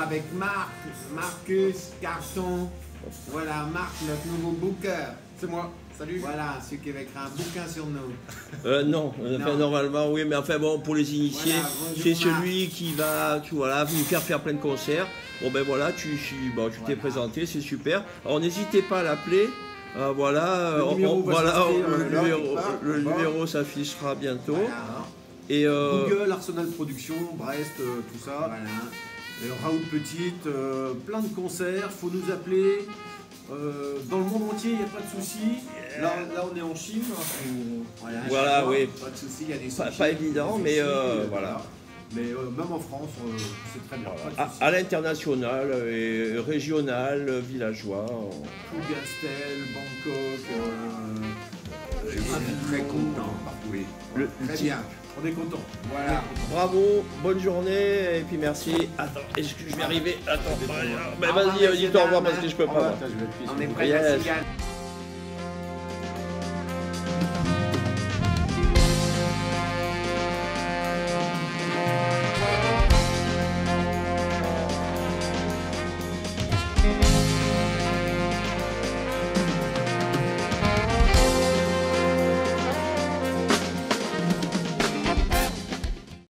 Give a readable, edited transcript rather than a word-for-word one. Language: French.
avec Marc, Marcus, Carton. Voilà, Marc, notre nouveau booker. C'est moi, salut. Voilà, celui qui avait écrit un bouquin sur nous. Non, enfin, normalement, oui, mais enfin bon, pour les initiés, Voilà, c'est celui qui va voilà, nous faire plein de concerts. Bon ben voilà, tu t'es présenté, c'est super. Alors n'hésitez pas à l'appeler. Voilà, le numéro s'affichera bientôt. Voilà. Et Google, Arsenal Production, Brest, tout ça. Voilà. Et Raoul Petite, plein de concerts, faut nous appeler. Dans le monde entier, il n'y a pas de souci. Là, on est en Chine. Voilà, oui. Pas de souci, il y a des soucis. Pas évident, mais voilà. Mais même en France, c'est très bien. À l'international et régional, villageois. Plougastel, Bangkok. Je suis très content. Oui. Très bien. On est content. Voilà. Bravo, bonne journée et puis merci. Attends, est-ce que je vais arriver? Attends, vas-y, dis-toi au revoir parce que je peux pas. On est prêt Yes. à